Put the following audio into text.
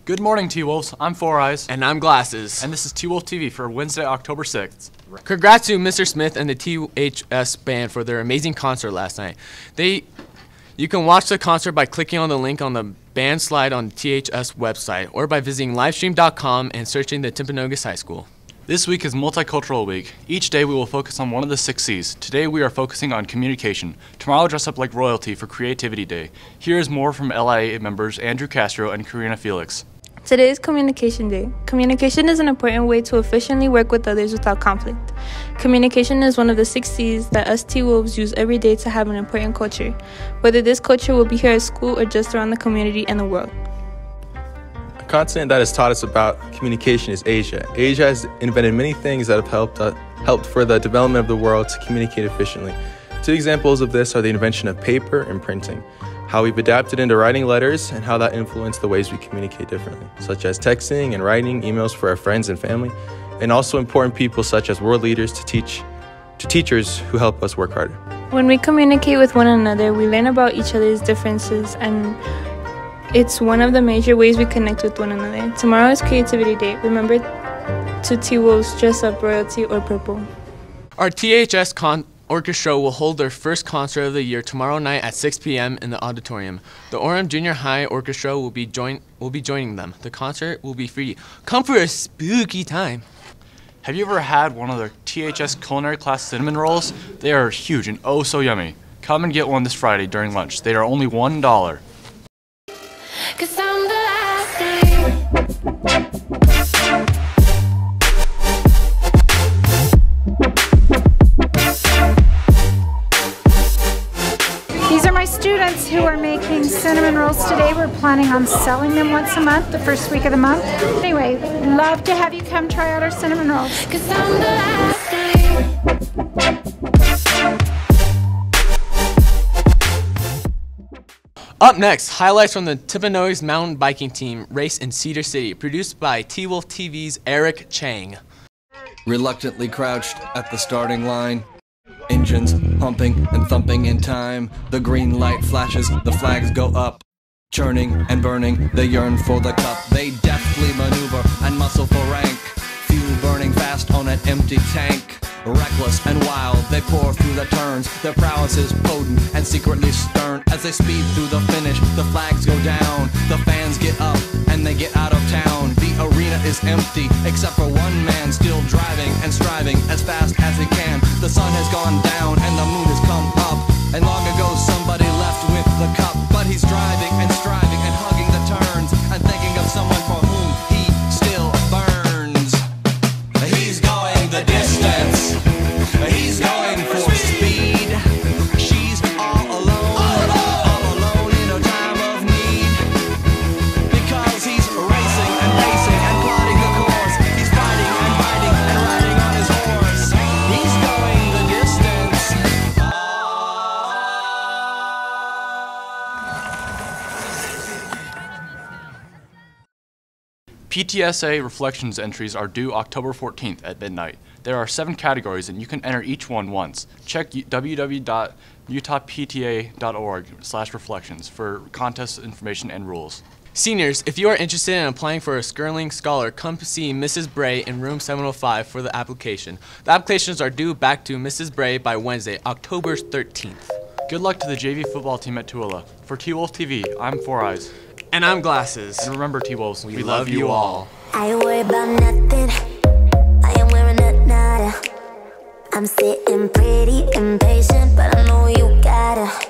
Good morning, T-Wolves. I'm Four Eyes. And I'm Glasses. And this is T-Wolf TV for Wednesday, October 6th. Congrats to Mr. Smith and the THS band for their amazing concert last night. You can watch the concert by clicking on the link on the band slide on the THS website or by visiting livestream.com and searching the Timpanogos High School. This week is Multicultural Week. Each day we will focus on one of the 6 C's. Today we are focusing on communication. Tomorrow dress up like royalty for Creativity Day. Here is more from LIA members Andrew Castro and Karina Felix. Today is Communication Day. Communication is an important way to efficiently work with others without conflict. Communication is one of the 6 C's that us T-Wolves use every day to have an important culture, whether this culture will be here at school or just around the community and the world. A continent that has taught us about communication is Asia. Asia has invented many things that have helped for the development of the world to communicate efficiently. 2 examples of this are the invention of paper and printing, how we've adapted into writing letters, and how that influenced the ways we communicate differently, such as texting and writing emails for our friends and family, and also important people such as world leaders to teachers who help us work harder. When we communicate with one another, we learn about each other's differences, and it's one of the major ways we connect with one another. Tomorrow is Creativity Day. Remember to T-Wolves dress up royalty or purple. Our THS Orchestra will hold their first concert of the year tomorrow night at 6 p.m. in the auditorium. The Orem Junior High Orchestra will be joining them. The concert will be free. Come for a spooky time. Have you ever had one of their THS culinary class cinnamon rolls? They are huge and oh so yummy. Come and get one this Friday during lunch. They are only $1. These are my students who are making cinnamon rolls today. We're planning on selling them once a month, the first week of the month. Anyway, love to have you come try out our cinnamon rolls. Up next, highlights from the Timpanogos mountain biking team race in Cedar City, produced by T-Wolf TV's Eric Chang. Reluctantly crouched at the starting line, engines pumping and thumping in time. The green light flashes, the flags go up. Churning and burning, they yearn for the cup. They deftly maneuver and muscle for rank. Fuel burning fast on an empty tank. Reckless and wild, they pour through the turns. Their prowess is potent and secretly stern. As they speed through the finish, the flags go down. The fans get up and they get out of town. The arena is empty, except for one man still driving and striving as fast as he can. The sun has gone down and the moon has come up. And long ago somebody left with the cup. But he's driving and striving and hugging the turns and thinking of someone for whom he still burns. He's going the distance. He's going for speed. She's all alone in a time of need. Because he's racing and pacing and plotting the course. He's fighting and fighting and riding on his horse. He's going the distance. PTSA Reflections entries are due October 14th at midnight. There are 7 categories and you can enter each one once. Check www.utahpta.org/reflections for contest information and rules. Seniors, if you are interested in applying for a Skirling Scholar, come see Mrs. Bray in room 705 for the application. The applications are due back to Mrs. Bray by Wednesday, October 13th. Good luck to the JV football team at Tooele. For T-Wolf TV, I'm Four Eyes. And I'm Glasses. And remember, T-Wolves, we love you all. I worry about nothing. I am wearing a nada. I'm sitting pretty impatient, but I know you gotta